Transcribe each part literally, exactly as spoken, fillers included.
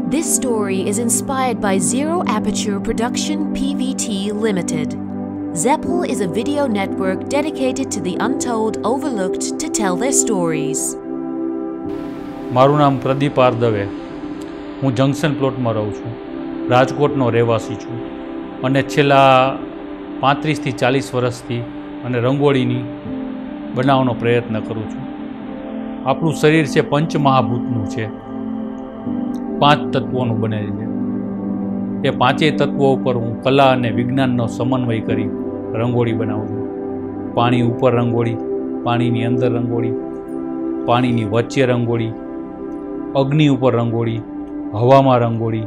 This story is inspired by Zero Aperture Production P V T Limited. Zeppel is a video network dedicated to the untold, overlooked to tell their stories. મારું નામ Pradeep R Dave. હું junction પ્લોટમાં રહું છું. રાજકોટનો રહેવાસી છું અને છેલ્લા પાંત્રીસથી ચાલીસ વર્ષથી અને રંગોળીની બનાવવાનો પ્રયત્ન કરું છું. આપણું શરીર છે પંચમહાભૂતનું છે, પાંચ તત્વોનું બનેલું છે. એ પાંચેય તત્વો ઉપર હું કલા અને વિજ્ઞાનનો સમન્વય કરી રંગોળી બનાવું છું. પાણી ઉપર રંગોળી, પાણીની અંદર રંગોળી, પાણીની વચ્ચે રંગોળી, અગ્નિ ઉપર રંગોળી, હવામાં રંગોળી,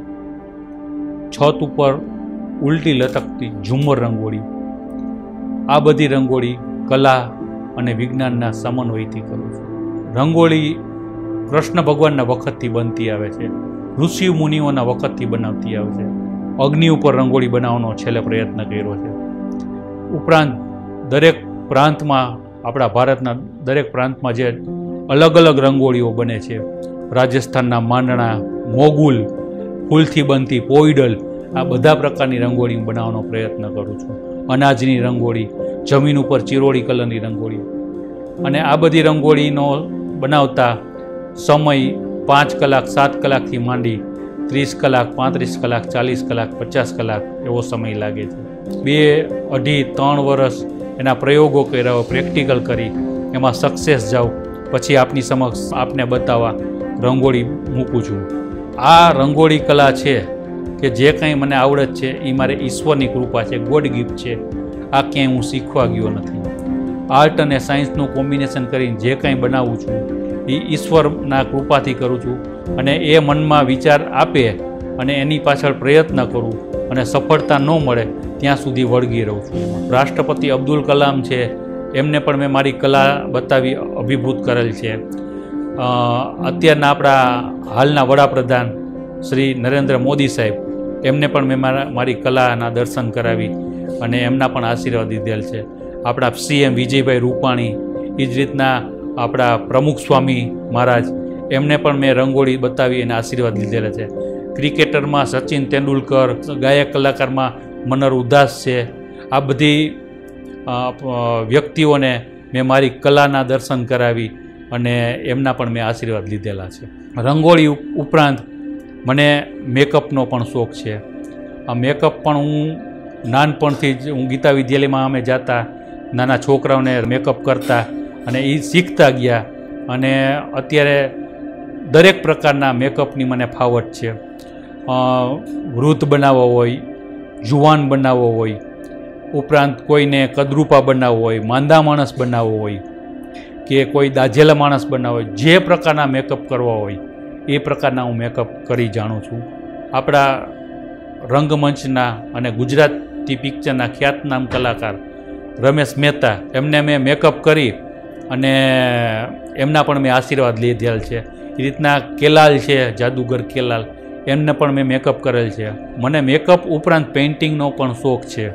છત ઉપર ઉલટી લટકતી ઝુમ્મર રંગોળી. આ બધી રંગોળી કલા અને વિજ્ઞાનના સમન્વયથી કરું છું. રંગોળી કૃષ્ણ ભગવાનના વખતથી બનતી આવે છે, ઋષિ મુનિઓના વખતથી બનાવતી આવે છે. અગ્નિ ઉપર રંગોળી બનાવવાનો છેલ્લે પ્રયત્ન કર્યો છે. ઉપરાંત દરેક પ્રાંતમાં, આપણા ભારતના દરેક પ્રાંતમાં જે અલગ અલગ રંગોળીઓ બને છે, રાજસ્થાનના માંડણા, મોગુલ, ફૂલથી બનતી પોઈડલ, આ બધા પ્રકારની રંગોળી બનાવવાનો પ્રયત્ન કરું છું. અનાજની રંગોળી, જમીન ઉપર ચિરોડી કલરની રંગોળી. અને આ બધી રંગોળીનો બનાવતા સમય પાંચ કલાક સાત કલાકથી માંડી ત્રીસ કલાક, પાંત્રીસ કલાક, ચાલીસ કલાક, પચાસ કલાક એવો સમય લાગે છે. બે અઢી ત્રણ વર્ષ એના પ્રયોગો કર્યા, પ્રેક્ટિકલ કરી એમાં સક્સેસ જાઉં પછી આપની સમક્ષ આપને બતાવવા રંગોળી મૂકું છું. આ રંગોળી કલા છે કે જે કંઈ મને આવડત છે એ મારે ઈશ્વરની કૃપા છે, ગોડ ગિફ્ટ છે. આ ક્યાંય હું શીખવા ગયો નથી. આર્ટ અને સાયન્સનું કોમ્બિનેશન કરીને જે કંઈ બનાવું છું એ ઈશ્વરના કૃપાથી કરું છું. અને એ મનમાં વિચાર આપે અને એની પાછળ પ્રયત્ન કરું અને સફળતા ન મળે ત્યાં સુધી વળગી રહું છું. રાષ્ટ્રપતિ અબ્દુલ કલામ છે, એમને પણ મેં મારી કલા બતાવી અભિભૂત કરેલ છે. અત્યારના આપણા હાલના વડાપ્રધાન શ્રી નરેન્દ્ર મોદી સાહેબ, એમને પણ મેં મારા મારી કલાના દર્શન કરાવી અને એમના પણ આશીર્વાદ દીધેલ છે. આપણા સીએમ વિજયભાઈ રૂપાણી, એ જ રીતના આપણા પ્રમુખ સ્વામી મહારાજ, એમને પણ મેં રંગોળી બતાવી અને આશીર્વાદ લીધેલા છે. ક્રિકેટરમાં સચિન તેંડુલકર, ગાયક કલાકારમાં મનર ઉદાસ છે. આ બધી વ્યક્તિઓને મેં મારી કલાના દર્શન કરાવી અને એમના પણ મેં આશીર્વાદ લીધેલા છે. રંગોળી ઉપરાંત મને મેકઅપનો પણ શોખ છે. આ મેકઅપ પણ હું નાનપણથી જ, હું ગીતા વિદ્યાલયમાં અમે જતા, નાના છોકરાઓને મેકઅપ કરતા અને એ શીખતા ગયા. અને અત્યારે દરેક પ્રકારના મેકઅપની મને ફાવટ છે. વૃદ્ધ બનાવવો હોય, જુવાન બનાવવો હોય, ઉપરાંત કોઈને કદરૂપા બનાવવો હોય, માંદા માણસ બનાવવો હોય કે કોઈ દાઝેલા માણસ બનાવવો હોય, જે પ્રકારના મેકઅપ કરવા હોય એ પ્રકારના હું મેકઅપ કરી જાણું છું. આપણા રંગમંચના અને ગુજરાતી પિક્ચરના ખ્યાતનામ કલાકાર રમેશ મહેતા, એમને મેં મેકઅપ કરી અને એમના પણ મેં આશીર્વાદ લીધેલ છે. એ રીતના કેલાલ છે, જાદુગર કેલાલ, એમને પણ મેં મેકઅપ કરેલ છે. મને મેકઅપ ઉપરાંત પેઇન્ટિંગનો પણ શોખ છે.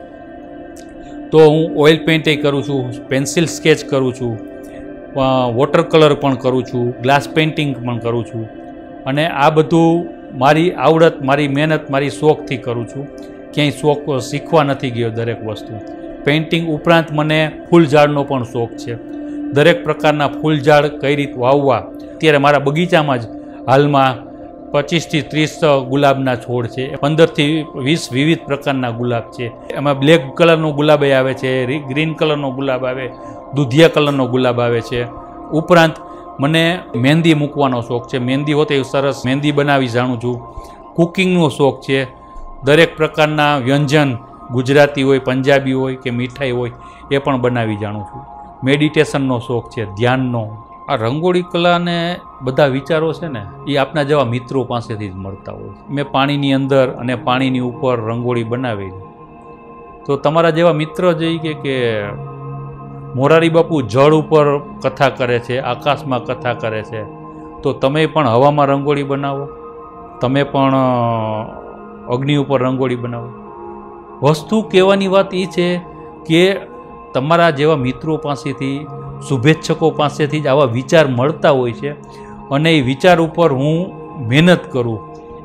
તો હું ઓઇલ પેઇન્ટિંગ કરું છું, પેન્સિલ સ્કેચ કરું છું, વોટર કલર પણ કરું છું, ગ્લાસ પેઇન્ટિંગ પણ કરું છું. અને આ બધું મારી આવડત, મારી મહેનત, મારી શોખથી કરું છું. ક્યાંય શોખ શીખવા નથી ગયો દરેક વસ્તુ. પેઇન્ટિંગ ઉપરાંત મને ફૂલ ઝાડનો પણ શોખ છે. દરેક પ્રકારના ફૂલ ઝાડ કઈ રીતે વાવવા. અત્યારે મારા બગીચામાં જ હાલમાં પચીસથી ત્રીસ ગુલાબના છોડ છે. પંદરથી વીસ વિવિધ પ્રકારના ગુલાબ છે. એમાં બ્લેક કલરનો ગુલાબ આવે છે, ગ્રીન કલરનો ગુલાબ આવે, દૂધિયા કલરનો ગુલાબ આવે છે. ઉપરાંત મને મહેંદી મૂકવાનો શોખ છે. મહેંદી હોતે સરસ મહેંદી બનાવી જાણું છું. કુકિંગનો શોખ છે. દરેક પ્રકારના વ્યંજન, ગુજરાતી હોય, પંજાબી હોય કે મીઠાઈ હોય, એ પણ બનાવી જાણું છું. મેડિટેશનનો શોખ છે, ધ્યાનનો. આ રંગોળી કલાને બધા વિચારો છે ને, એ આપણા જેવા મિત્રો પાસેથી જ મળતા હોય. મેં પાણીની અંદર અને પાણીની ઉપર રંગોળી બનાવી, તો તમારા જેવા મિત્ર જઈ કે કે મોરારી બાપુ જળ ઉપર કથા કરે છે, આકાશમાં કથા કરે છે, તો તમે પણ હવામાં રંગોળી બનાવો, તમે પણ અગ્નિ ઉપર રંગોળી બનાવો. વસ્તુ કહેવાની વાત એ છે કે તમારા જેવા મિત્રો પાસેથી, શુભેચ્છકો પાસેથી જ આવા વિચાર મળતા હોય છે અને એ વિચાર ઉપર હું મહેનત કરું,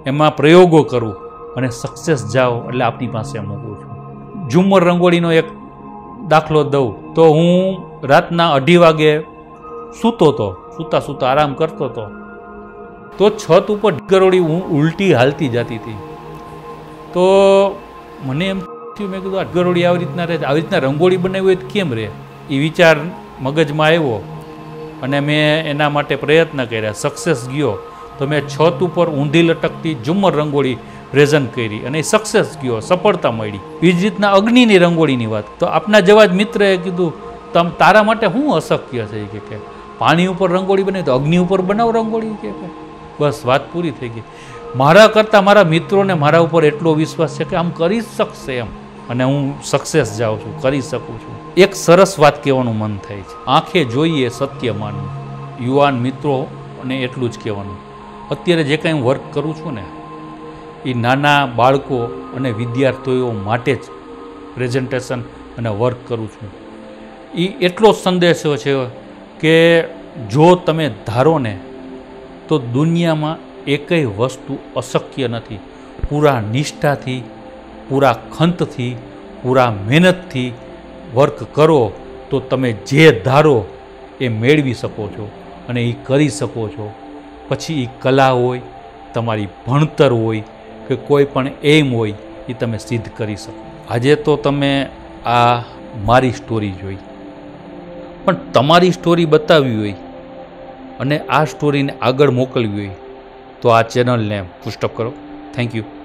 એમાં પ્રયોગો કરું અને સક્સેસ જાઓ એટલે આપની પાસે મૂકું છું. ઝુમ્મર રંગોળીનો એક દાખલો દઉં તો હું રાતના અઢી વાગે સૂતો હતો, સૂતા સૂતા આરામ કરતો હતો, તો છત ઉપર ગરોળી હું ઉલટી હાલતી જતી હતી. તો મને એમ થયું, મેં કીધું આ ગરોળી આવી રીતના રહે, આવી રીતના રંગોળી બનાવી હોય તો કેમ રહે? એ વિચાર મગજમાં આવ્યો અને મેં એના માટે પ્રયત્ન કર્યા. સક્સેસ ગયો તો મેં છત ઉપર ઊંધી લટકતી ઝુમ્મર રંગોળી પ્રેઝન્ટ કરી અને એ સક્સેસ ગયો, સફળતા મળી. એ જ રીતના અગ્નિની રંગોળીની વાત, તો આપના જેવા જ મિત્રએ કીધું તમ તારા માટે શું અશક્ય છે કે કે પાણી ઉપર રંગોળી બનાવી તો અગ્નિ ઉપર બનાવ રંગોળી કે બસ વાત પૂરી થઈ ગઈ. મારા કરતાં મારા મિત્રોને મારા ઉપર એટલો વિશ્વાસ છે કે આમ કરી શકશે એમ, અને હું સક્સેસ જાઉં છું, કરી શકું છું. એક સરસ વાત કહેવાનું મન થાય છે, આંખે જોઈએ સત્ય માનવું. યુવાન મિત્રોને એટલું જ કહેવાનું, અત્યારે જે કાંઈ હું વર્ક કરું છું ને એ નાના બાળકો અને વિદ્યાર્થીઓ માટે જ પ્રેઝન્ટેશન અને વર્ક કરું છું. એ એટલો સંદેશો છે કે જો તમે ધારો ને તો દુનિયામાં એકેય વસ્તુ અશક્ય નથી. પૂરા નિષ્ઠાથી, પૂરા ખંતથી, પૂરા મહેનતથી વર્ક કરો તો તમે જે ધારો એ મેળવી શકો છો અને એ કરી શકો છો. પછી એ કલા હોય, તમારી ભણતર હોય કે કોઈ પણ એમ હોય, એ તમે સિદ્ધ કરી શકો. આજે તો તમે આ મારી સ્ટોરી જોઈ, પણ તમારી સ્ટોરી બતાવવી હોય અને આ સ્ટોરીને આગળ મોકલવી હોય તો આ ચેનલને પુસ્ટઅપ કરો. Thank you.